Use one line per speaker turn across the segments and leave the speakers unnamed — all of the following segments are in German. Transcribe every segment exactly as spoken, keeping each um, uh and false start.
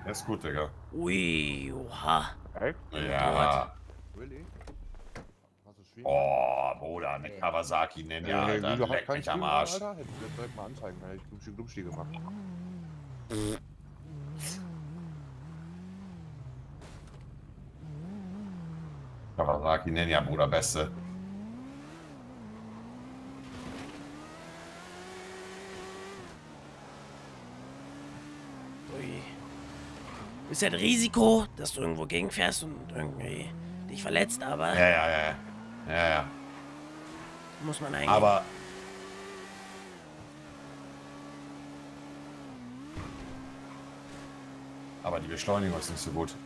ist gut, Digga.
Ui, oha.
Echt?
Ja.
Really? Hast du Stream?
Oh, Bruder, eine Kawasaki Ninja,
Hey,
Alter.
wieso hast
Leck
keinen
mich am
Stream,
Arsch.
Alter? Hätte ich jetzt direkt mal anzeigen, hätte ich Glubschi Glubschi gemacht.
Kawasaki Ninja, Bruder, beste.
Ui. Ist ja ein Risiko, dass du irgendwo gegenfährst und irgendwie dich verletzt, aber
Ja, ja, ja. Ja, ja.
muss man eigentlich.
Aber. Aber die Beschleunigung ist nicht so gut.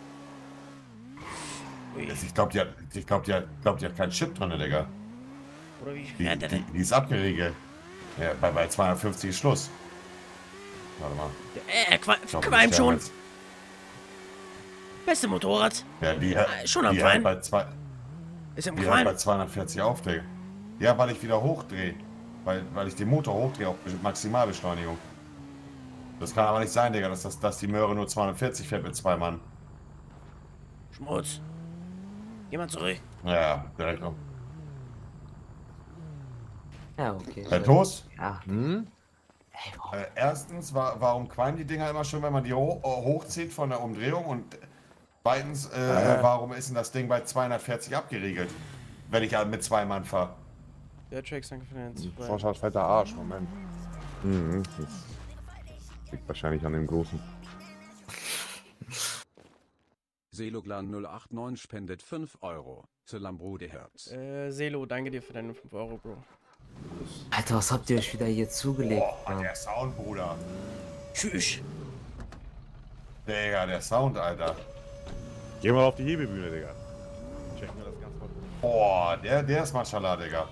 Ui.
Ich glaube, die hat, ich glaub, die hat, glaub, die hat keinen Chip drin, Digga.
Oder wie
Die,
fährt der
die,
denn?
die ist abgeriegelt. Ja, bei, bei zweihundertfünfzig ist Schluss. Warte mal.
Äh, er qua
Ich glaub, die
qualmt
sterben
schon.
jetzt.
Beste Motorrad.
Ja, die hat,
Äh, schon am
die hat
Qualm.
bei zwei,
Ist im
die hat bei
Qualm.
zweihundertvierzig aufdrehe. Ja, weil ich wieder hochdrehe. Weil, weil ich den Motor hochdrehe auf Maximalbeschleunigung. Das kann aber nicht sein, Digga, dass, das, dass die Möhre nur zweihundertvierzig fährt mit zwei Mann.
Schmutz. Geh mal zurück.
Ja, ja, direkt um.
Ja, okay.
Herr Toast?
Ja.
Hm?
Ey, warum?
Äh, erstens, wa warum qualmen die Dinger immer schon, wenn man die ho äh, hochzieht von der Umdrehung? Und zweitens, äh,
Äh.
warum ist denn das Ding bei zweihundertvierzig abgeriegelt, wenn ich halt mit zwei Mann fahre?
Der Tracks, danke für den Super.
Sonst hat fetter Arsch, Moment. Mhm. Das liegt wahrscheinlich an dem Großen.
Seloglan null acht neun spendet fünf Euro zu Lambrode Herz.
Äh, Selo, danke dir für deine fünf Euro, Bro.
Alter, was habt ihr euch wieder hier zugelegt?
Boah, der Sound, Bruder.
Tschüss.
Digga, der Sound, Alter.
Geh mal auf die Hebebühne, Digga. Checken wir das ganz mal.
Boah, der, der ist Mashallah, Digga.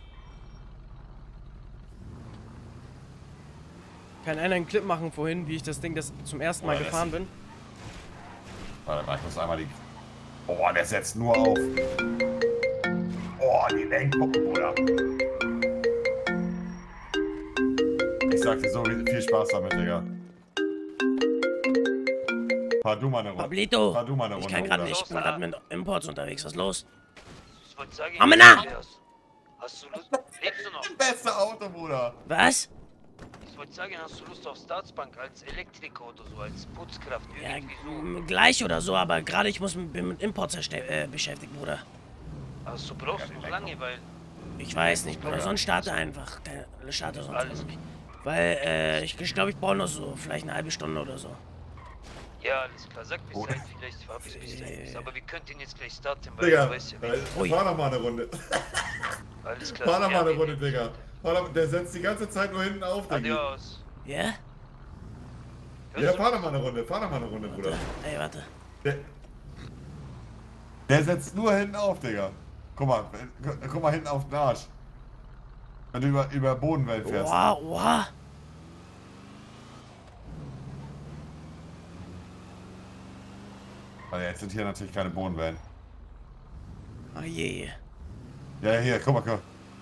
Kann einer einen Clip machen vorhin, wie ich das Ding das zum ersten Mal
Boah, das-
gefahren bin?
Warte mal, ich muss einmal die... Boah, der setzt nur auf. Boah, die Lenkpuppen, Bruder. Ich sag dir so, viel Spaß damit, Digga. Fahr du mal eine Runde.
Pablito.
Fahr du mal eine
Ich
Runde,
kann gerade
Bruder.
nicht. Ich bin gerade mit Imports unterwegs. Was ist los?
Ich wollte sagen,
Amena!
Andreas, hast du Lust? Lebst du noch?
Beste Auto, Bruder.
Was?
Ich wollte sagen, hast du Lust auf Staatsbank als Elektriker oder so, als Putzkraft?
Ja,
Irgendwie so.
m- gleich oder so, aber gerade ich muss mit, bin mit Imports erste- äh, beschäftigt, Bruder.
Also du brauchst noch lange, weil
Ich weiß nicht, Bruder. Sonst starte einfach. Keine, starte sonst
alles.
einfach. Weil, äh, ich, ich glaube, ich brauche noch so vielleicht eine halbe Stunde oder so.
Ja, alles klar. Sag
Oh.
Bescheid, vielleicht habe ich bis dahin. Aber wir könnten jetzt gleich starten, weil
Digga,
du weißt ja, wie.
Ui.
fahr doch mal eine Runde.
Alles klar.
Fahr doch mal
Ja,
eine
wir-
Runde, Digga. Fahr doch- Der setzt die ganze Zeit nur hinten auf, Digga.
Adios.
Ja?
Ja,
Hörst du
fahr doch mal eine Runde, fahr doch mal eine Runde, Bruder.
Ey, warte.
Der, der setzt nur hinten auf, Digga. Guck mal, gu- guck mal hinten auf den Arsch. Wenn du über, über Bodenwellen fährst.
Oha, oha.
Weil jetzt sind hier natürlich keine Bodenwellen.
Oh je.
Ja, hier, guck mal, guck mal.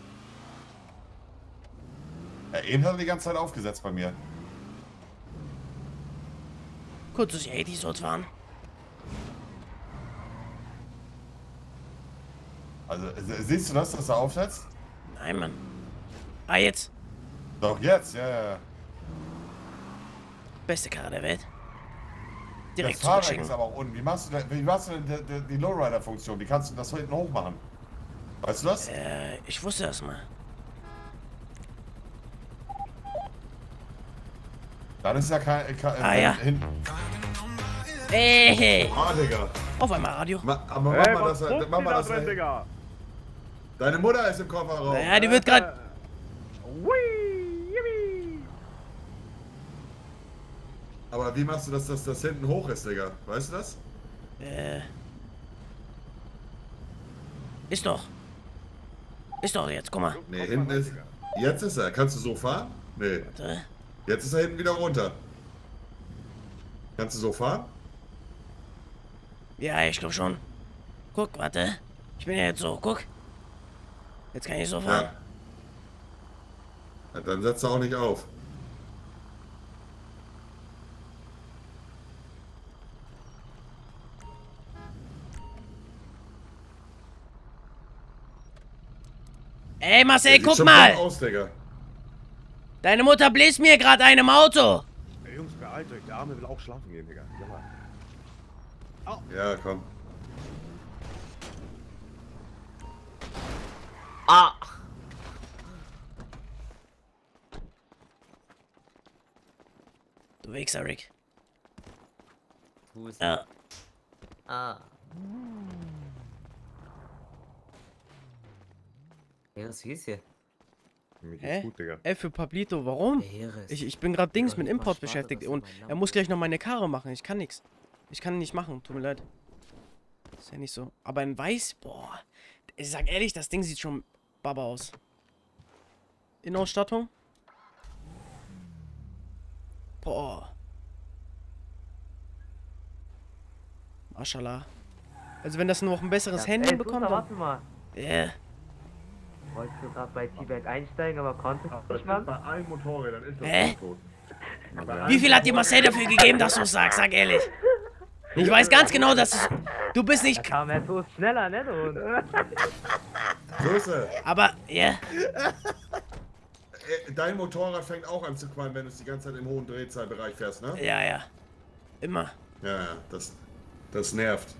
Ja, eben hat er die ganze Zeit aufgesetzt bei mir.
Kurzes achtzig soll's fahren.
Also, se- siehst du das, dass er aufsetzt?
Nein, Mann. Ah, jetzt.
Doch, jetzt, ja, ja, ja.
Beste Karre der Welt.
Das
Direkt
Fahrwerk
zurückschicken.
ist aber auch unten. Wie machst du denn, wie machst du denn die, die, die Lowrider-Funktion? Wie kannst du das hinten hoch machen? Weißt du das?
Äh, ich wusste das mal.
Dann ist ja kein... kein
Ah, ja.
Hinten.
Hey, hey.
Ah, Digga.
Auf einmal Radio.
Ma, aber mach
Ey,
mal
was
das,
pumpt
mach
die
mal
da
das.
drin, Digga?
Deine Mutter ist im Kofferraum.
Ja, die wird gerade.
Ui, yippie.
Aber wie machst du das, dass das hinten hoch ist, Digga? Weißt du das?
Äh. Ist doch. Ist doch jetzt, guck mal.
Nee, hinten ist... Jetzt ist er. Kannst du so fahren? Nee.
Warte.
Jetzt ist er hinten wieder runter. Kannst du so fahren?
Ja, ich glaube schon. Guck, warte. Ich bin ja jetzt so, guck. Jetzt kann ich so fahren.
Ja. Ja, dann setzt er auch nicht auf.
Ey, Marcel,
Sieht
guck
schon
mal!
gut aus, Digga.
Deine Mutter bläst mir gerade einen im Auto.
Ey, Jungs, beeilt euch. Der Arme will auch schlafen gehen, Digga. Ja, Mann.
Ja, komm.
Ah!
Du Wichser, Rick.
Fuß.
Ja.
Ah. Ja, was ist hier?
Mir geht's
Hä?
gut, Digga.
F für Pablito, warum?
Der Heeres.
Ich, ich bin gerade Dings
Ja,
mit
ich
Import
warte,
beschäftigt
dass
und
mein
er
Lambo-
muss gleich noch meine Karre machen. Ich kann nichts. Ich kann ihn nicht machen, tut mir leid. Ist ja nicht so. Aber in Weiß, boah. Ich sag ehrlich, das Ding sieht schon baba aus. Innenausstattung? Boah. Maschallah. Also wenn das nur noch ein besseres
Ja,
Handling
ey,
bekommt,
Susa,
dann...
warte mal.
Ja.
Wolltest du gerade bei T-Bag einsteigen, aber konntest du nicht, Mann?
Bei allen Motorrädern ist das
Hä?
tot.
Wie viel hat dir Marcel dafür gegeben, dass du es sagst? Sag ehrlich. Ich weiß ganz genau, dass es... Du bist
Da
nicht...
kam er so schneller, ne, du Hund?
Größe.
Aber, ja.
Äh, Dein Motorrad fängt auch an zu qualmen, wenn du es die ganze Zeit im hohen Drehzahlbereich fährst, ne?
Ja, ja. Immer.
Ja, ja, das, das nervt.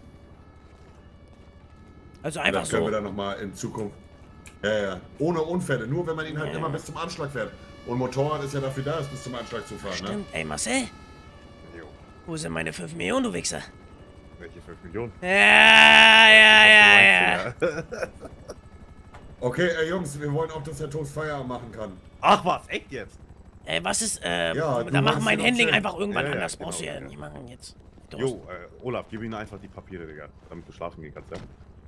Also einfach
Das können
so.
wir dann nochmal in Zukunft. Ja, ja. Ohne Unfälle, nur wenn man ihn halt
Ja.
immer bis zum Anschlag fährt. Und Motorrad ist ja dafür da, es bis zum Anschlag zu fahren, ne?
Stimmt. Ey, Marcel.
Jo.
Wo sind meine fünf Millionen, du Wichser?
Welche fünf Millionen?
Ja, ja, ja, ja.
Okay, äh, Jungs, wir wollen auch, dass der Toast Feierabend machen kann.
Ach was, echt jetzt?
Ey, was ist, äh,
Ja, du
da machen
wolltest
mein
ja noch
Handling
erzählen.
einfach irgendwann
Ja, ja,
anders.
genau,
Brauchst du ja
ja.
nicht machen jetzt.
Jo, äh, Olaf, gib ihm einfach die Papiere, Digga, damit du schlafen gehen kannst, ja?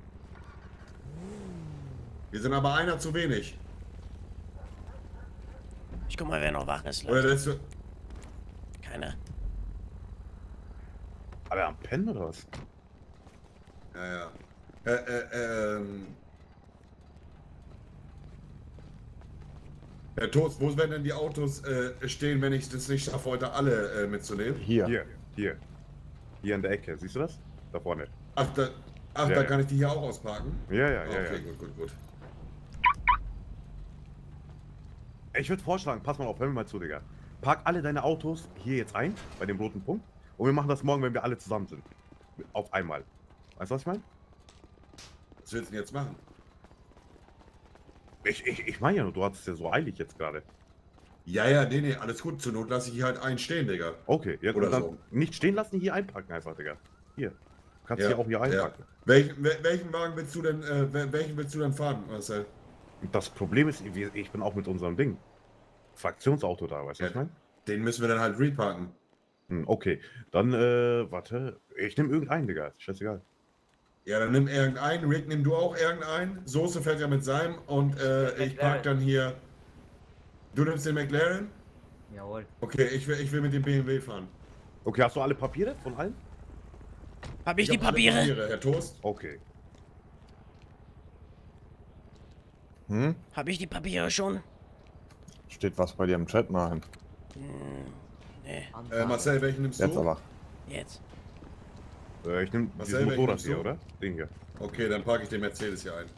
Wir sind aber einer zu wenig.
Ich guck mal, wer noch wach ist,
Oder
Leute.
lässt du...
Keiner.
Aber am Pennen oder was?
Ja, ja. Äh, äh, ähm... Herr Toast, wo werden denn die Autos äh, stehen, wenn ich das nicht schaffe, heute alle äh, mitzunehmen?
Hier. Hier, hier. Hier an der Ecke, siehst du das? Da vorne.
Ach, da, ach,
Ja,
da
ja.
kann ich die hier auch ausparken?
Ja, ja, ja,
Okay,
ja.
gut, gut, gut.
Ich würde vorschlagen, pass mal auf, hör mir mal zu, Digga. Park alle deine Autos hier jetzt ein, bei dem roten Punkt. Und wir machen das morgen, wenn wir alle zusammen sind. Auf einmal. Weißt du, was ich meine?
Was willst du denn jetzt machen?
Ich, ich, ich meine ja nur, du hattest es ja so eilig jetzt gerade.
Ja, ja, nee, nee, alles gut. Zur Not lasse ich hier halt einen stehen, Digga.
Okay, jetzt
Oder
dann
so.
nicht stehen lassen, hier einpacken einfach, Digga. Hier. Kannst
Ja,
hier auch hier einpacken.
Ja. Welchen, wel- welchen Wagen willst du denn, äh, wel- welchen willst du denn fahren, Marcel?
Und das Problem ist, wir- ich bin auch mit unserem Ding. Fraktionsauto da, weißt du, was ich
Ja.
meine?
Den müssen wir dann halt reparken.
Hm, okay, dann, äh, warte. Ich nehme irgendeinen, Digga. Ist scheißegal.
Ja, dann nimm irgendeinen. Rick, nimm du auch irgendeinen. Soße fährt ja mit seinem. Und äh, ich park dann hier. Du nimmst den McLaren?
Jawohl.
Okay, ich will, ich will mit dem B M W fahren.
Okay, hast du alle Papiere von allen?
Hab ich, die
hab alle
Papiere?
Papiere, Herr Toast.
Okay.
Hm?
Hab ich die Papiere schon?
Steht was bei dir im Chat? Nein.
Nee,
Äh, Marcel, welchen nimmst
Jetzt
du?
aber.
jetzt.
Äh, ich nehme
Was
dieses
selber
Motorrad
nimmst du?
hier, oder? Den hier.
Okay, dann parke ich den Mercedes hier ein.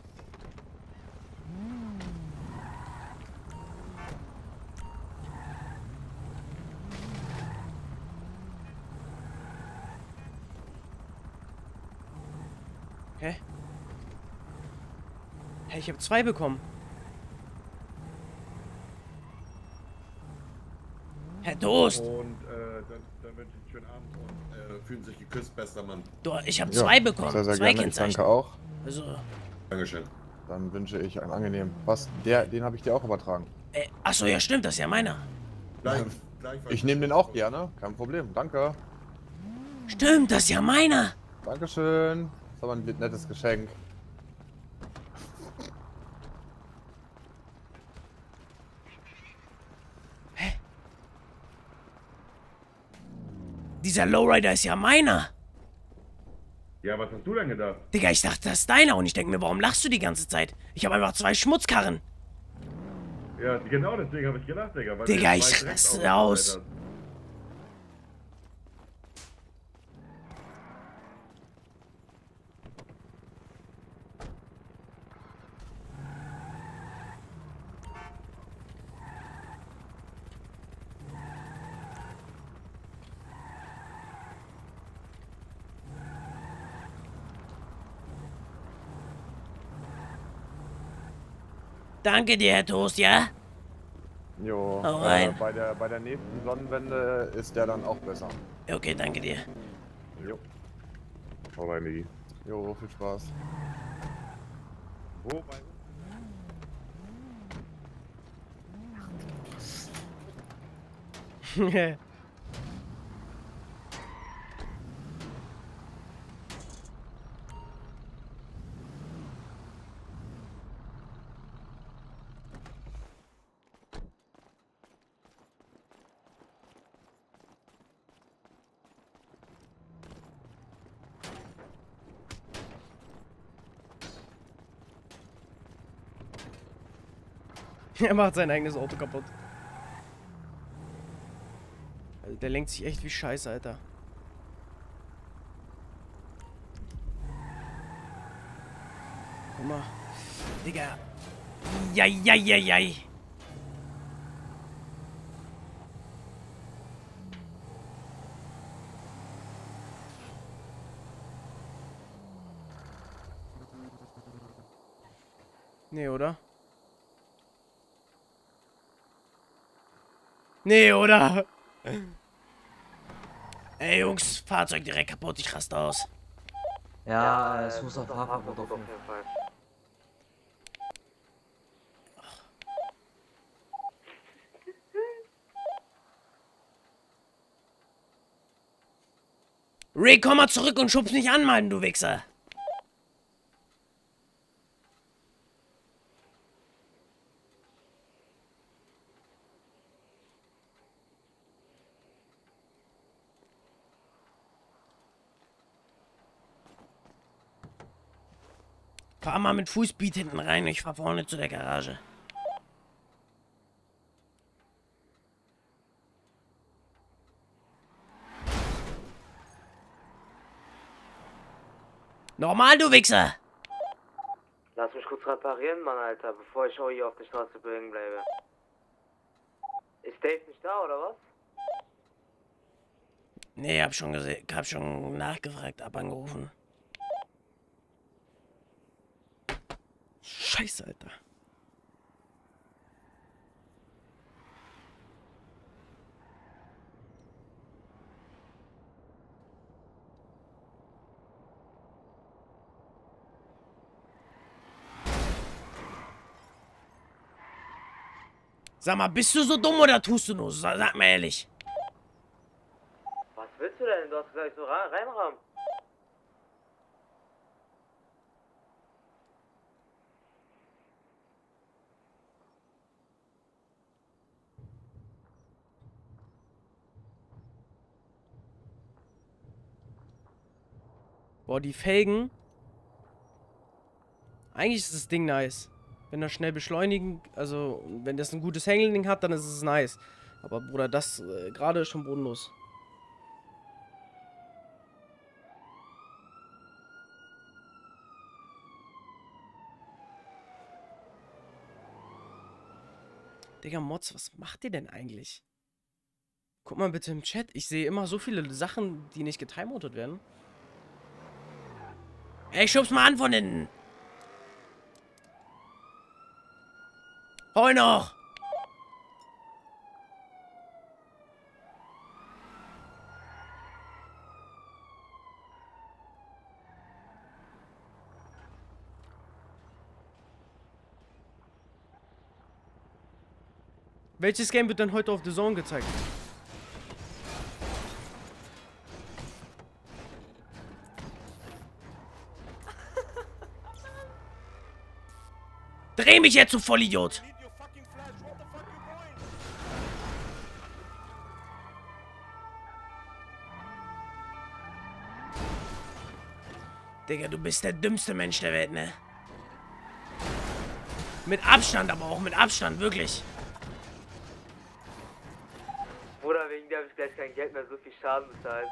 Hä? Hä, ich habe zwei bekommen.
Herr Toast,
Und äh, dann, dann wünsche ich einen schönen Abend und äh, fühlen sich geküsst, bester Mann.
du, ich habe zwei bekommen.
Sehr, sehr
zwei
gerne. Ich danke
Kennzeichen.
auch.
Also,
Dankeschön.
Dann wünsche ich einen angenehmen. Was? Der, den habe ich dir auch übertragen.
äh, achso, ja stimmt, das ist ja meiner.
Gleich, gleich
Ich nehme den auch gerne. Kein Problem. Danke.
Stimmt, das ist ja meiner.
Dankeschön. Das ist aber ein nettes Geschenk.
Dieser Lowrider ist ja meiner.
Ja, was hast du denn gedacht?
Digga, ich dachte, das ist deiner und ich denke mir, warum lachst du die ganze Zeit? Ich habe einfach zwei Schmutzkarren.
Ja, genau deswegen habe ich gedacht, Digga. Weil
Digga,
du
ich
zwei
raste
Drecksautos
aus.
dabei hast.
Danke dir, Herr Toast, ja?
Jo,
Hau
äh,
rein.
bei, der, bei der nächsten Sonnenwende ist der dann auch besser.
Okay, danke dir.
Jo,
Hau rein, Diggi.
jo, viel Spaß.
Wo? Bei
Er macht sein eigenes Auto kaputt. Also der lenkt sich echt wie Scheiße, Alter. Guck mal.
Digga. Jai.
Nee, oder? Nee, oder?
Ey, Jungs, Fahrzeug direkt kaputt, ich raste aus.
Ja, es muss auf Haferbrot auf jeden Fall.
Rick, komm mal zurück und schub's nicht an, Mann, du Wichser. Fahr mal mit Fußbeat hinten rein, ich fahr vorne zu der Garage. Normal, du Wichser!
Lass mich kurz reparieren, Mann, Alter, bevor ich auch hier auf der Straße hängen bleibe. Ist Dave nicht da, oder was?
Nee, hab schon gesehen, hab schon nachgefragt, hab angerufen.
Scheiße, Alter.
Sag mal, bist du so dumm oder tust du nur? Sa- Sag mal ehrlich.
Was willst du denn? Du hast gleich so rein reinrahmen.
Boah, die Felgen. Eigentlich ist das Ding nice. Wenn er schnell beschleunigen, also wenn das ein gutes Handling hat, dann ist es nice. Aber Bruder, das äh, gerade ist schon bodenlos. Digga, Mods, was macht ihr denn eigentlich? Guck mal bitte im Chat. Ich sehe immer so viele Sachen, die nicht getimeoutet werden.
Ey, schub's mal an von hinten. Hoi noch!
Welches Game wird denn heute auf The Zone gezeigt?
Dreh mich jetzt, du Vollidiot! Digga, du bist der dümmste Mensch der Welt, ne? Mit Abstand, aber auch mit Abstand, wirklich.
Bruder, wegen dir habe ich gleich kein Geld mehr, so viel Schaden bezahlt.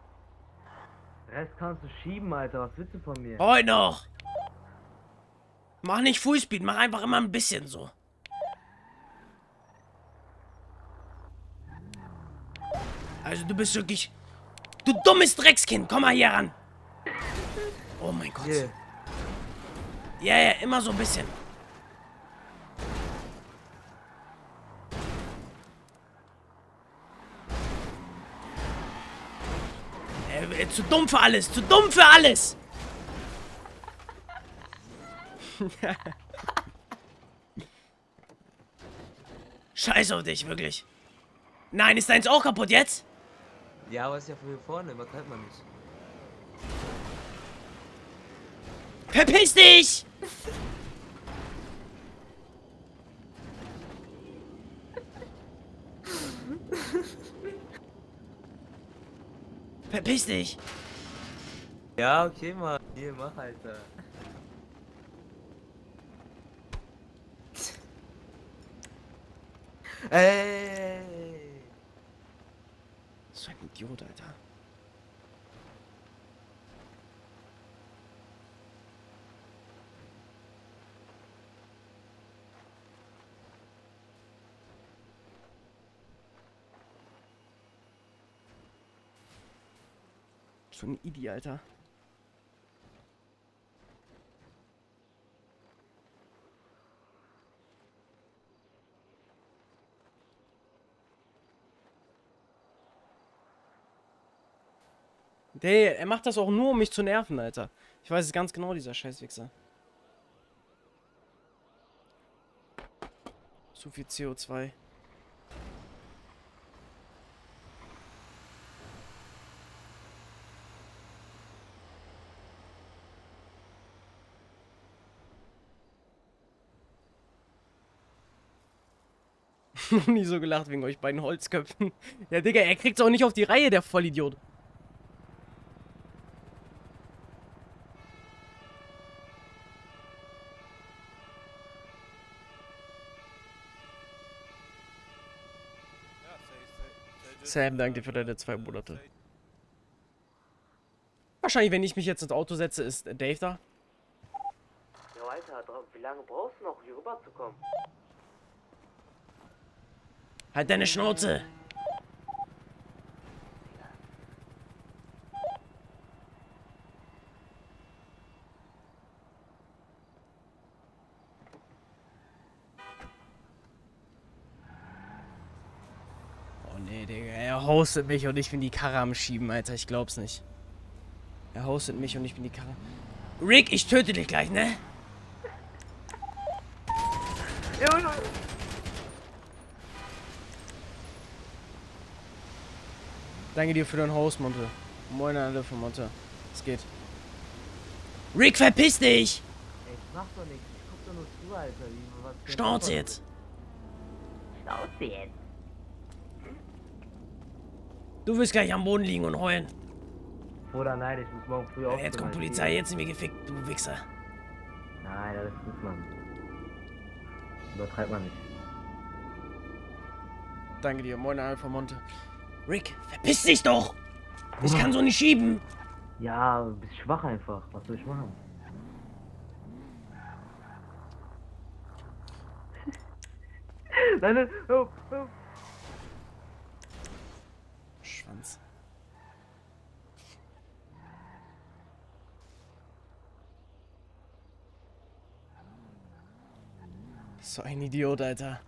Rest kannst du schieben, Alter. Was willst du von mir?
Hoi noch! Mach nicht Fullspeed, mach einfach immer ein bisschen so. Also du bist wirklich... Du dummes Dreckskind, komm mal hier ran. Oh mein Gott.
Yeah.
Ja, ja, immer so ein bisschen. Äh, äh, zu dumm für alles, zu dumm für alles. Scheiß auf dich, wirklich. Nein, ist deins auch kaputt jetzt?
Ja, aber ist ja für hier vorne, übertreibt man nicht.
Verpiss dich! Verpiss dich!
Ja, okay, Mann. Hier, mach, Alter. Ey!
So ein Idiot, Alter. So ein Idi, Alter. Der, er macht das auch nur, um mich zu nerven, Alter. Ich weiß es ganz genau, dieser Scheißwichser. So viel C O zwei. Noch nie so gelacht wegen euch beiden Holzköpfen. Ja, Digga, er kriegt's auch nicht auf die Reihe, der Vollidiot. Sam, danke dir für deine zwei Monate. Wahrscheinlich, wenn ich mich jetzt ins Auto setze, ist Dave da.
Jo, Alter, wie lange brauchst du noch, hier rüber zu kommen?
Halt deine Schnauze! Oh nee, Digga, er hostet mich und ich bin die Karre am Schieben, Alter, ich glaub's nicht. Er hostet mich und ich bin die Karre. Rick, ich töte dich gleich, ne?
Danke dir für deinen Host, Monte. Moin alle von Monte. Es geht.
Rick, verpiss dich!
Ey, ich mach doch nichts. Ich guck doch nur zu, Alter. Wie, was für ein
Schnauze
Opfer-
jetzt!
Schnauze jetzt.
Du wirst gleich am Boden liegen und heulen.
Bruder, nein, ich muss morgen früh
Ja,
aufstehen.
jetzt kommt
Alter.
Polizei, jetzt sind wir gefickt, du Wichser.
Nein, das muss man. Übertreibt man nicht.
Danke dir. Moin alle von Monte.
Rick, verpiss dich doch! Ich kann so nicht schieben!
Ja, du bist schwach einfach. Was soll ich machen? Nein, nein, oh, oh.
Schwanz. So ein Idiot, Alter.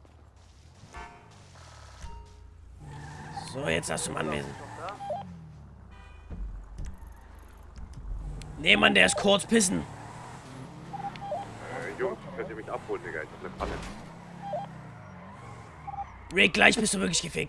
So, jetzt hast du Mann Anwesen. Nee, Mann, der ist kurz pissen.
Äh, Jungs, könnt ihr mich abholen, Digga? Ich hab eine Panne.
Rick, gleich bist du wirklich gefickt.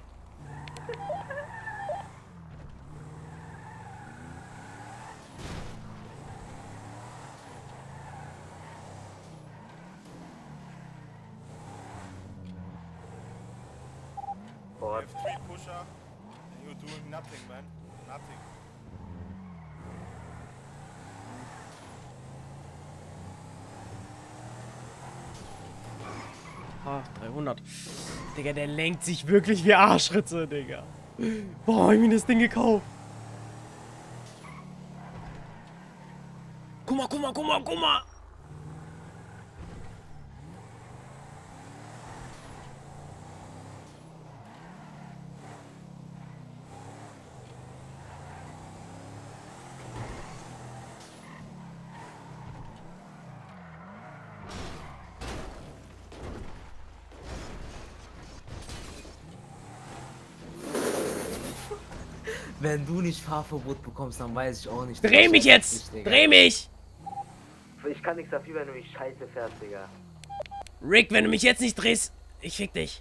Boah,
Three pusher, and you're doing nothing, man. Nothing.
Ha, dreihundert. Digga, der lenkt sich wirklich wie Arschritze, Digga. Boah, hab ich mir das Ding gekauft.
Guck mal, guck mal, guck mal, guck mal!
Wenn du nicht Fahrverbot bekommst, dann weiß ich auch nicht.
Dreh mich jetzt!
Nicht,
Dreh mich!
Ich kann nichts dafür, wenn du mich scheiße fährst, Digga.
Rick, wenn du mich jetzt nicht drehst, ich fick dich.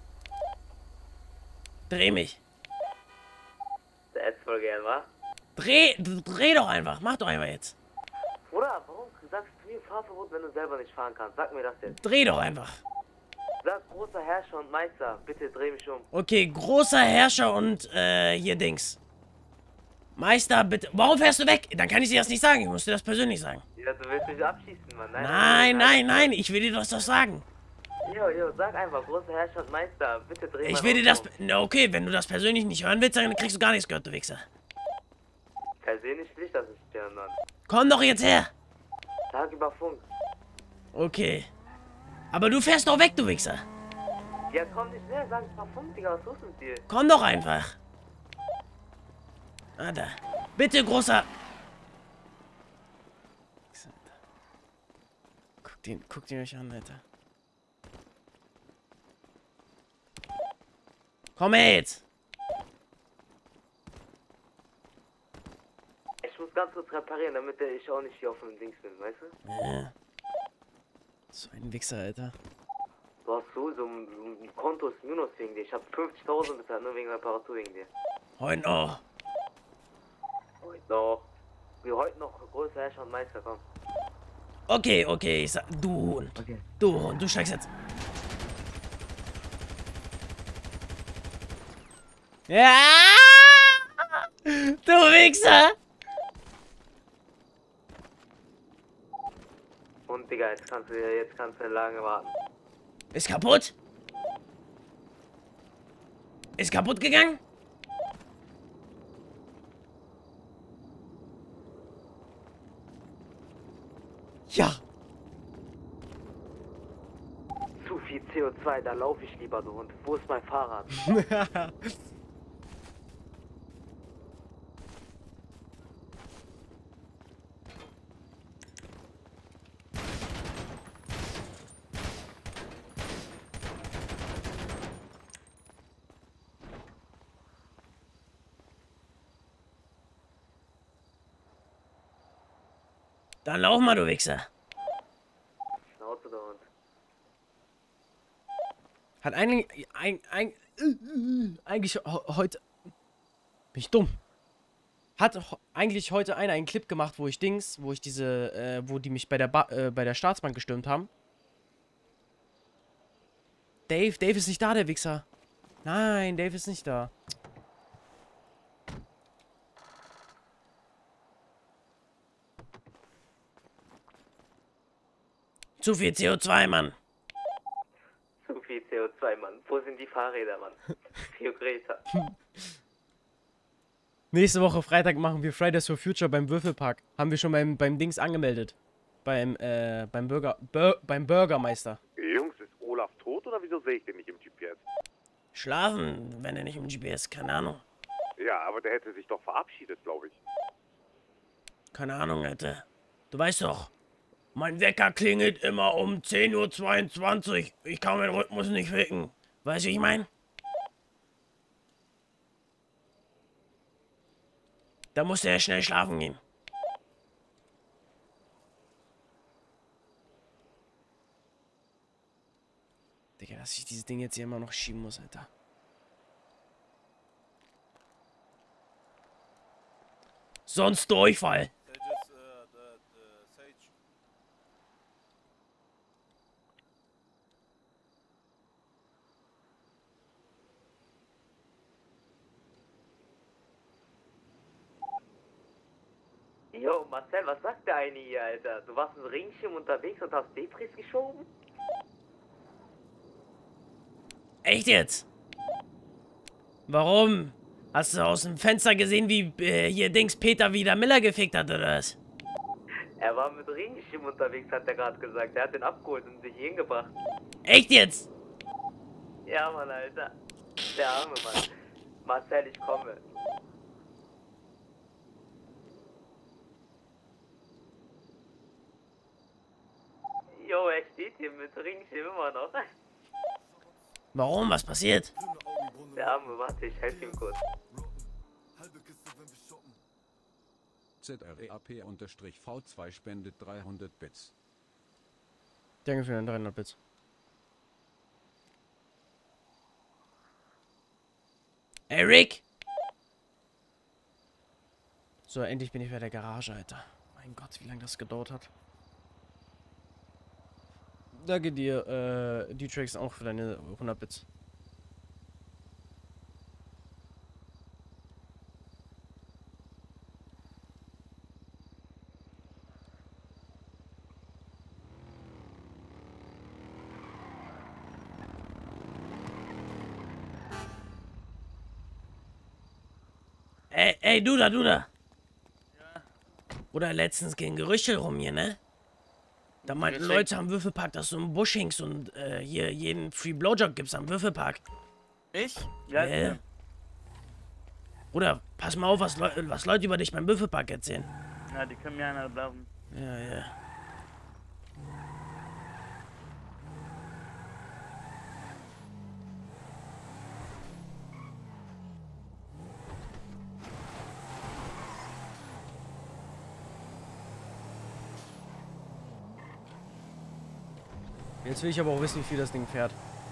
Dreh mich.
Der hätt's voll gern, wa?
Dreh, dreh doch einfach. Mach doch einfach jetzt.
Bruder, warum sagst du mir Fahrverbot, wenn du selber nicht fahren kannst? Sag mir das jetzt.
Dreh doch einfach.
Sag großer Herrscher und Meister, bitte dreh mich um.
Okay, großer Herrscher und, äh, hier Dings. Meister, bitte. Warum fährst du weg? Dann kann ich dir das nicht sagen. Ich muss dir das persönlich sagen.
Ja, du willst mich abschießen, Mann. Nein,
Nein, nein, nein. Ich will dir das doch sagen.
Jo, jo, sag einfach, großer Herrscher und Meister, bitte dreh
Ich
mal
will dir das...
um.
Na, okay, wenn du das persönlich nicht hören willst, dann kriegst du gar nichts gehört, du Wichser.
Persönlich will ich das nicht hören, Mann.
Komm doch jetzt her.
Sag über Funk.
Okay. Aber du fährst doch weg, du Wichser.
Ja, komm nicht näher, sag über Funk, Digga, was ist mit dir?
Komm doch einfach. Ah, da. Bitte, großer... Guckt ihn, guckt ihn euch an, Alter. Komm her jetzt.
Ich muss ganz kurz reparieren, damit ich auch nicht hier auf dem Dings bin, weißt du?
Ja. So ein Wichser, Alter.
Du hast so, so ein, so ein Konto ist Minus wegen dir. Ich hab fünfzigtausend bezahlt, nur wegen Reparatur wegen dir.
Heute noch.
Heute noch. Wie heute noch, großer Herrscher und Meister, komm.
Okay, okay, ich sag, du Hund.
Okay.
Du Hund, du steigst jetzt. Ja! Du Wichser!
Und Digga, jetzt kannst du jetzt kannst du lange warten.
Ist kaputt? Ist kaputt gegangen? Ja.
Zu viel C O zwei, da laufe ich lieber, du Hund. Wo ist mein Fahrrad?
Dann lauf mal, du Wichser.
Schnauze, du Hund.
Hat eigentlich, ein, ein, eigentlich heute, bin ich dumm. Hat eigentlich heute einer einen Clip gemacht, wo ich Dings, wo ich diese, äh, wo die mich bei der ba äh, bei der Staatsbank gestürmt haben. Dave, Dave ist nicht da, der Wichser. Nein, Dave ist nicht da. Zu viel C O zwei, Mann.
Zu viel C O zwei, Mann. Wo sind die Fahrräder, Mann? Rio Greta.
Nächste Woche Freitag machen wir Fridays for Future beim Würfelpark. Haben wir schon beim, beim Dings angemeldet. Beim, äh, beim Burger, Bur beim Bürgermeister.
Jungs, ist Olaf tot oder wieso sehe ich den nicht im G P S?
Schlafen, wenn er nicht im G P S, keine Ahnung.
Ja, aber der hätte sich doch verabschiedet, glaube ich.
Keine Ahnung, Alter. Du weißt doch, mein Wecker klingelt immer um zehn Uhr zweiundzwanzig. Ich kann meinen Rhythmus nicht ficken. Weißt du, wie ich mein? Da musste er schnell schlafen gehen. Digga, dass ich dieses Ding jetzt hier immer noch schieben muss, Alter. Sonst Durchfall.
They just, uh, the, the Sage.
Jo, Marcel, was sagt der eine hier, Alter? Du warst mit Ringschirm unterwegs und hast Depris geschoben?
Echt jetzt? Warum? Hast du aus dem Fenster gesehen, wie äh, hier Dings Peter wieder Miller gefickt hat, oder was?
Er war mit Ringschirm unterwegs, hat er gerade gesagt. Er hat den abgeholt und sich hingebracht.
Echt jetzt?
Ja, Mann, Alter. Der arme Mann. Marcel, ich komme. Jo, er steht hier mit Ringschirm immer noch.
Warum? Was passiert?
Der arme, warte, ich helfe ihm kurz.
Z R E A P V zwei spendet dreihundert Bits.
Danke für den dreihundert Bits. Ey, Rick! So, endlich bin ich bei der Garage, Alter. Mein Gott, wie lange das gedauert hat. Danke dir, äh, die Tracks auch für deine hundert Bits. Ey, ey, du da, du da. Ja. Oder letztens gehen Gerüchte rum hier, ne? Da meinten
Deswegen.
Leute am Würfelpark, dass du im Busch hängst und äh, hier jeden Free Blowjob gibst am Würfelpark.
Ich? Ja,
äh.
ja.
Oder pass mal auf, was, Leu was Leute über dich beim Würfelpark erzählen.
Ja, die können mir einer glauben.
Ja, ja. Jetzt will ich aber auch wissen, wie viel das Ding fährt.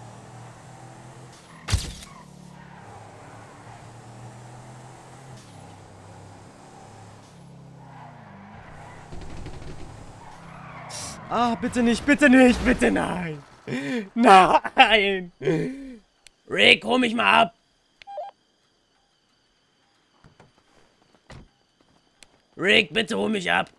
Ah, bitte nicht, bitte nicht, bitte nein. Nein. Rick, hol mich mal ab. Rick, bitte hol mich ab.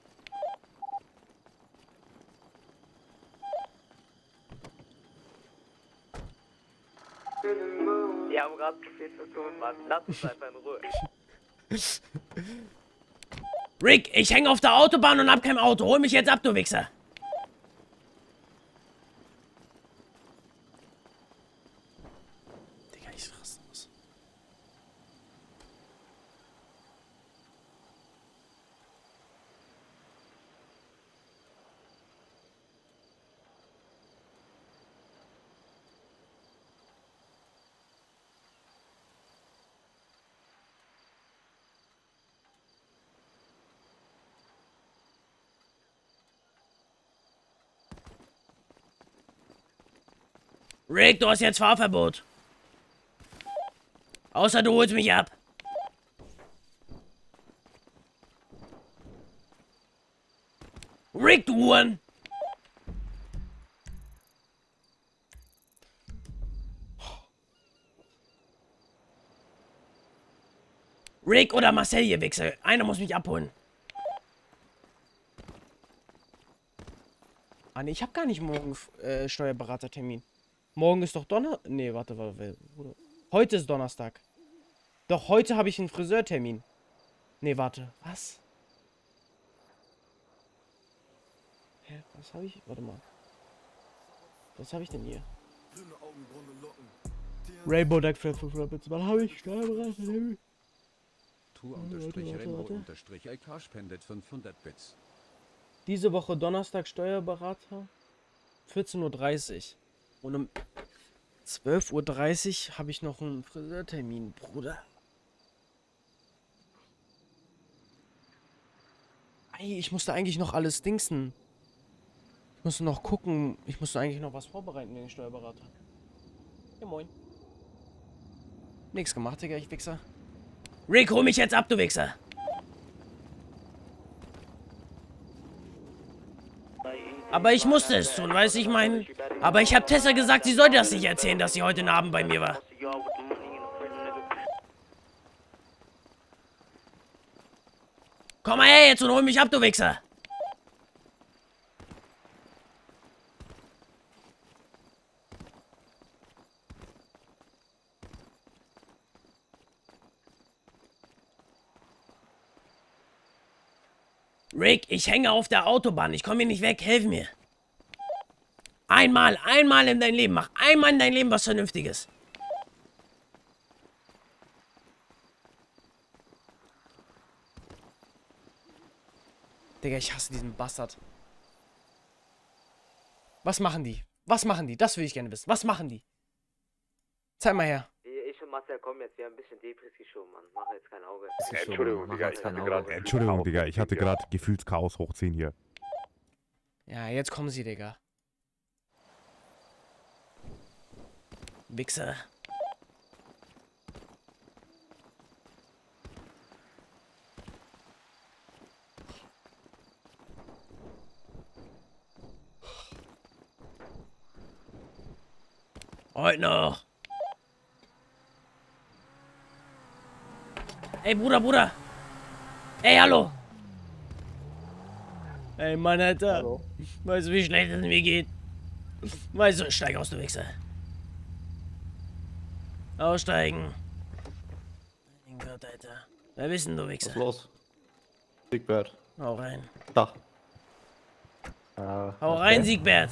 Die haben gerade viel zu tun, Mann. Lass uns einfach in Ruhe.
Rick, ich hänge auf der Autobahn und hab kein Auto. Hol mich jetzt ab, du Wichser. Digga, ich rasten muss. Rick, du hast jetzt Fahrverbot. Außer du holst mich ab. Rick, du Huren! Rick oder Marcel, ihr Wichser. Einer muss mich abholen. Ah, nee, ich hab gar nicht morgen äh, Steuerberatertermin. Morgen ist doch Donner... Nee, warte, warte, warte. Heute ist Donnerstag. Doch, heute habe ich einen Friseurtermin. Nee, warte. Was? Hä, was habe ich? Warte mal. Was habe ich denn hier? Rainbow Duck für fünfhundert Bits. Wann habe ich Steuerberatertermin?
Tu unterstrich Rainbow unterstrich L K spendet fünfhundert Bits.
Diese Woche Donnerstag Steuerberater. vierzehn Uhr dreißig. Und um zwölf Uhr dreißig habe ich noch einen Friseurtermin, Bruder. Ey, ich musste eigentlich noch alles dingsen. Ich musste noch gucken. Ich musste eigentlich noch was vorbereiten wegen Steuerberater. Ja, moin. Nix gemacht, Digga, ich Wichser. Rick, hol mich jetzt ab, du Wichser. Aber ich musste es tun, weißt du, ich meine. Aber ich habe Tessa gesagt, sie sollte das nicht erzählen, dass sie heute Abend bei mir war. Komm mal her jetzt und hol mich ab, du Wichser. Rick, ich hänge auf der Autobahn. Ich komme hier nicht weg. Helf mir. Einmal, einmal in dein Leben. Mach einmal in dein Leben was Vernünftiges. Digga, ich hasse diesen Bastard. Was machen die? Was machen die? Das will ich gerne wissen. Was machen die? Zeig mal her.
Ich und Marcel, komm jetzt, wir haben ein bisschen Depris geschoben, Mann. Mach jetzt kein Auge.
Entschuldigung,
Mach
Digga,
jetzt
ich
kein
hatte
Auge.
gerade.
Entschuldigung, Digga, ich hatte gerade Gefühlschaos hoch zehn hier.
Ja, jetzt kommen sie, Digga. Wichser. Heute noch. Ey, Bruder, Bruder. Ey, hallo. Ey, Mann, Alter.
Hallo.
Weißt du, wie schlecht es mir geht? Weißt du, steig aus, du Wichser. Aussteigen. Mein Gott, Alter. Wer wissen, du Wichser?
Was ist los? Siegbert.
Hau rein.
Da.
Äh,
Hau rein, Siegbert.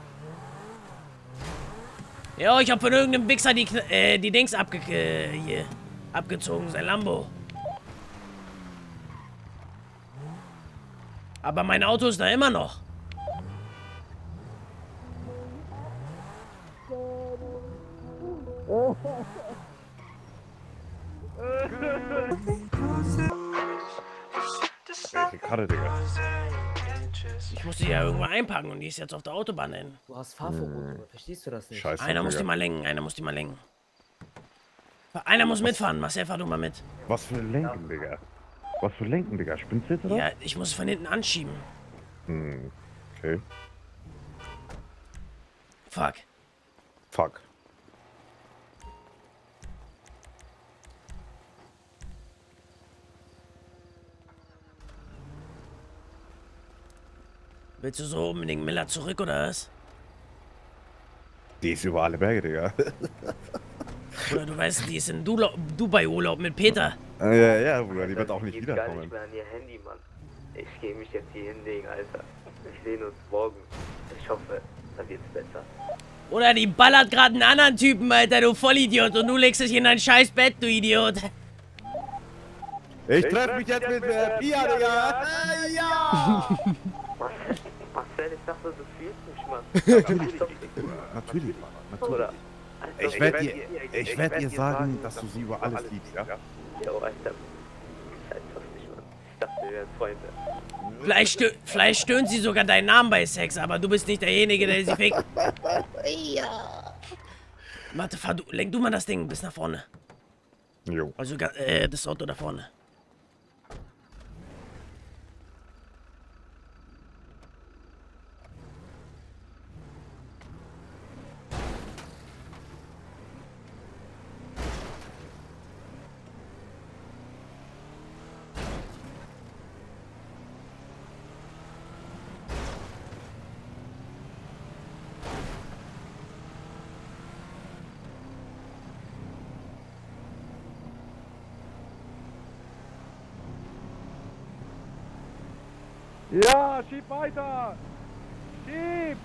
Ja, ich hab von irgendeinem Wichser die, Kn- äh, die Dings abge äh, hier, abgezogen, sein Lambo. Aber mein Auto ist da immer noch.
Welche Karre, Digga?
Ich muss die ja irgendwo einpacken und die ist jetzt auf der Autobahn hin.
Du hast Fahrverbot, oder? Verstehst du das nicht?
Scheiße.
Einer muss die
Digga.
mal lenken, einer muss die mal lenken. Einer muss mitfahren, Marcel, fahr du mal mit.
Was für Lenken, Digga? Was für Lenken, Digga? Spinnst du jetzt, oder?
Ja, ich muss von hinten anschieben.
Hm, okay.
Fuck.
Fuck.
Willst du so unbedingt Miller zurück, oder was?
Die ist über alle Berge, Digga.
Oder du weißt, die ist in Dula- Dubai-Urlaub mit Peter.
Ja, ja, Bruder, die wird auch nicht
Die geht gar
wiederkommen.
nicht mehr an ihr Handy, Mann. Ich gehe mich jetzt hier hinlegen, Alter. Wir sehen uns morgen. Ich hoffe, da wird's besser.
Oder die ballert gerade einen anderen Typen, Alter, du Vollidiot. Und du legst dich in dein scheiß Bett, du Idiot.
Ich treffe mich jetzt mit äh, Pia, Digga. Äh, ja!
Marcel, Marcel, ich dachte, du fühlst mich, Mann.
Natürlich, natürlich, Mann. Natürlich.
Oder?
Ich werde ihr, ich werd ihr sagen, dass du sie über alles liebst, ja?
Jo, Alter. Scheiß auf dich, Mann. Ich dachte, wir wären Freunde.
Vielleicht, stö vielleicht stöhnt sie sogar deinen Namen bei Sex, aber du bist nicht derjenige, der sie fickt. Ja. Warte, fahr du, lenk du mal das Ding bis nach vorne.
Jo.
Also, ga- äh, das Auto da vorne.
Ja, schieb weiter! Schieb!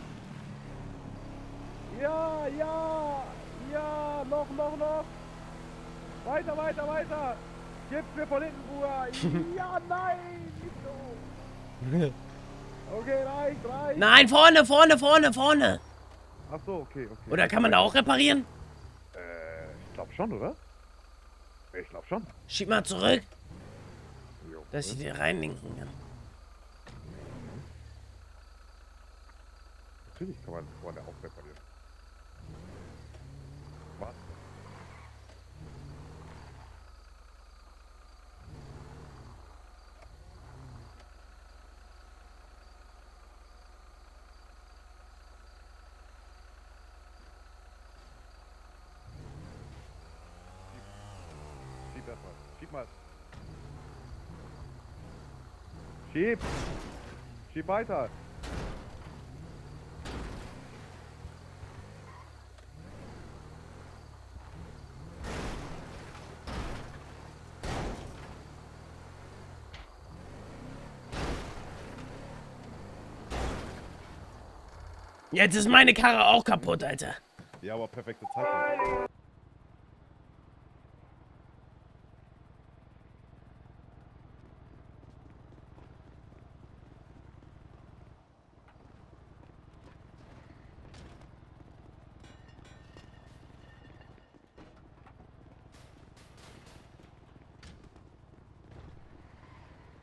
Ja, ja! Ja, noch, noch, noch! Weiter, weiter, weiter! Gib's mir von hinten, Bruder! Ja, nein! Wieso? Okay, reicht, reicht!
Nein, vorne, vorne, vorne, vorne.
Ach so, okay, okay.
Oder kann man da auch reparieren?
Äh, ich glaub schon, oder? Ich glaub schon.
Schieb mal zurück,
Jo.
dass ich die reinlinken kann.
Natürlich kann man, kann man da auch reparieren. Was? Schieb erstmal. Schieb mal. Schieb! Schieb weiter!
Jetzt ist meine Karre auch kaputt, Alter.
Ja, aber perfekte Zeitpunkt.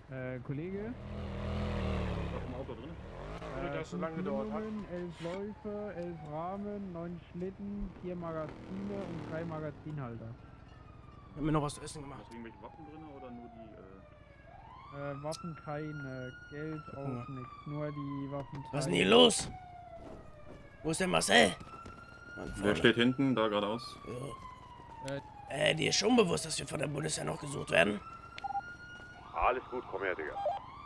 Äh, Kollege?
Was im Auto drin?
Äh,
das so lange gedauert hat.
elf Läufe, elf Rahmen, neun Schlitten, vier Magazine und drei Magazinhalter.
Ich hab mir noch was zu essen gemacht.
Hast du irgendwelche Waffen drin oder nur die, äh...
Äh, Waffen keine, Geld auch
Hunger.
nichts, nur die Waffen.
Was ist denn hier los? Wo ist denn Marcel? Mann,
Der
Freunde.
steht hinten, da geradeaus.
Ja. Äh, dir ist schon bewusst, dass wir von der Bundeswehr noch gesucht werden?
Alles gut, komm her, Digga.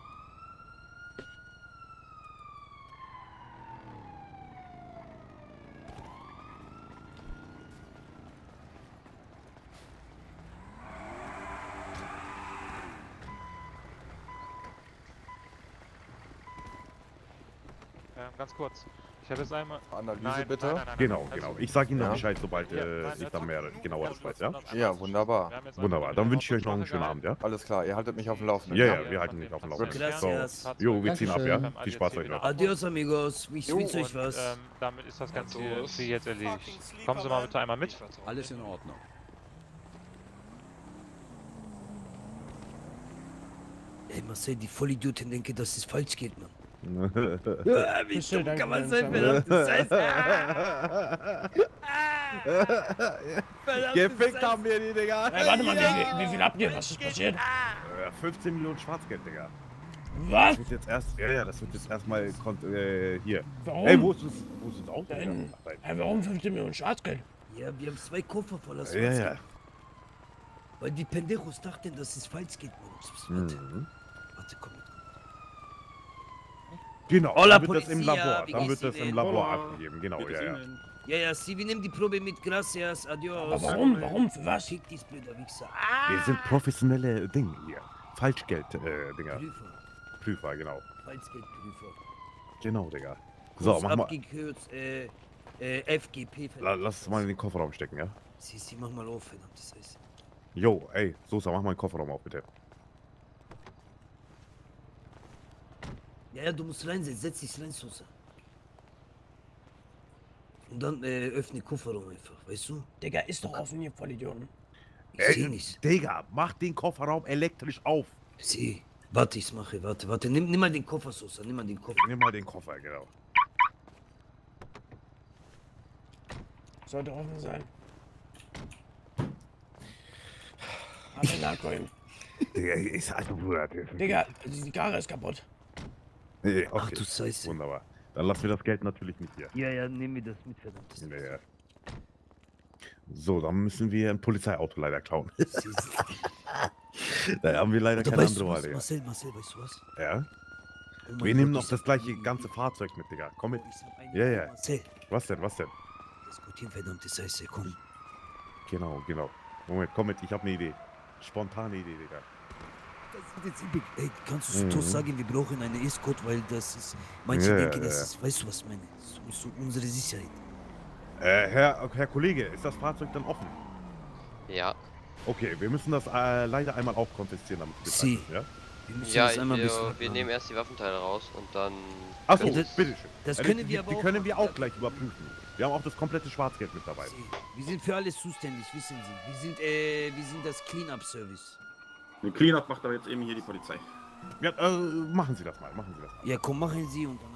Ähm, ganz kurz. Ich habe jetzt einmal...
Analyse
Nein,
bitte.
nein, nein, nein,
Genau,
nein.
genau. Ich sag Ihnen dann
Ja.
Bescheid, sobald
Ja,
äh,
nein,
ich dann
jetzt
mehr
nur
genaueres
ganz
weiß,
kurz
ja?
noch
Ja,
einmal-
wunderbar.
Wir haben jetzt
Wunderbar,
einmal
dann
die
wünsche ich euch noch einen
Hauptsprache
schönen Abend, ja?
Alles klar, ihr haltet mich auf dem Laufenden.
Ja,
Ja,
ja, wir halten dich auf dem
Gut,
Laufenden.
gracias.
So, jo, wir ziehen ab, ja?
Dankeschön.
Viel Spaß euch noch.
Adios, amigos. Ich
Jo,
wünsche euch
und,
was.
Ähm, damit ist das Ganze hier, hier jetzt erledigt. Kommen Sie mal bitte einmal mit.
Alles in Ordnung.
Ey, Marcel, die Vollidioten denken, dass es falsch geht, Mann.
Ja,
wie
Bitte,
dumm
danke
kann man
für
sein,
den
verdammtes Scheiß. Ah! Verdammtes
Gefickt
Scheiß.
haben wir die, Digga.
Ey, warte mal, wie, wie, wie viel habt ihr? Was ist passiert?
Äh, fünfzehn Millionen Schwarzgeld, Digga.
Was?
Das wird jetzt erst, ja, ja, das wird jetzt erstmal äh, hier.
Warum?
Ey, wo ist das, wo ist das Auto?
Denn,
Digga? Ach, nein.
hey, warum fünfzehn Millionen Schwarzgeld?
Ja, wir haben zwei Koffer voller
Ja,
Schwarzgeld.
ja.
Weil die Pendejos dachten, dass es falsch geht, Mann. Warte,
Mhm.
warte, komm mit.
Genau,
Hola,
dann wird das im
Polizia,
Labor,
wie
dann
geht's
wird das im
Ihnen?
Labor
Hola.
abgegeben, genau,
Wie geht's
ja, ja.
Ihnen?
Ja, ja, Sie, wir nehmen die Probe mit. Gracias, adios.
Aber warum? Warum? Für was?
Schick dies, blöder Wichser.
Wir sind professionelle Dinge hier. Falschgeld-Dinger.
Prüfer.
Prüfer, genau.
Falschgeldprüfer.
Genau, Digga. So,
Kurz
mach mal.
abgekürzt, äh, äh, F G P.
La, lass es mal in den Kofferraum stecken, ja?
Sie, sie, mach mal auf, verdammtes Scheiße.
Jo, ey, Sosa, mach mal den Kofferraum auf, bitte.
Ja, ja, du musst reinsetzen. Setz dich rein, Sosa. Und dann äh, öffne Kofferraum einfach, weißt du?
Digga, ist doch offen hier, Vollidioten.
Ich seh nichts.
Digga, mach den Kofferraum elektrisch auf.
Sieh. Warte, ich mache, warte, warte. Nimm, nimm mal den Koffer, Sosa. Nimm mal den Koffer.
Nimm mal den Koffer, genau.
Sollte offen sein. Hab den Narkoin.
Digga, ich sag du, Bruder.
Digga, die Karre ist kaputt.
Okay.
Ach du Scheiße.
Wunderbar. Dann lassen wir das Geld natürlich nicht hier.
Ja, ja, nimm mir das mit, verdammtes
Ja, ja. So, dann müssen wir ein Polizeiauto leider klauen. Da haben wir leider
Oder
keine
weißt
andere
du
Wahl,
was,
Digga.
Marcel, Marcel, weißt du was?
Ja?
Oh mein
Wir nehmen
Gott,
noch
ich
das
hab
gleiche
eine
ganze
Idee.
Fahrzeug mit, Digga. Komm mit.
Ich hab eine
Ja,
Idee,
ja.
Marcel.
Was denn, was denn?
Diskutieren, verdammte Scheiße, komm.
Genau, genau. Moment, komm mit, ich habe eine Idee. Spontane Idee, Digga.
Das ist jetzt, ey, kannst du so
Mhm.
toll sagen, wir brauchen eine Escort, weil das ist, manche
Ja,
denken,
ja,
das
ja.
ist, weißt du, was ich meine? So, so unsere Sicherheit.
Äh, Herr, Herr Kollege, ist das Fahrzeug dann offen?
Ja.
Okay, wir müssen das äh, leider einmal auch konfiszieren, damit wir
Sie.
wissen, ja?
Wir müssen
Ja,
das einmal ein
wir,
bisschen
wir
abladen.
nehmen erst die Waffenteile raus und dann...
Achso,
Ja, das-
bitteschön.
das
Äh,
können
die,
wir aber
Die
auch
können
machen.
wir auch gleich überprüfen. Wir haben auch das komplette Schwarzgeld mit dabei.
Wir sind für alles zuständig, wissen Sie. Wir sind, äh, wir sind das Clean-Up-Service.
Den Cleanup macht aber jetzt eben hier die Polizei.
Ja, äh, machen Sie das mal, machen Sie das mal.
Ja, komm, machen Sie und dann